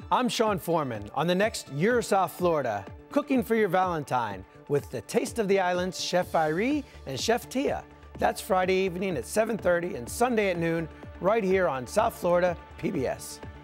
I'm Sean Foreman on the next Your South Florida, Cooking for Your Valentine with the Taste of the Islands Chef Irie and Chef Tia. That's Friday evening at 7:30 and Sunday at noon right here on South Florida PBS.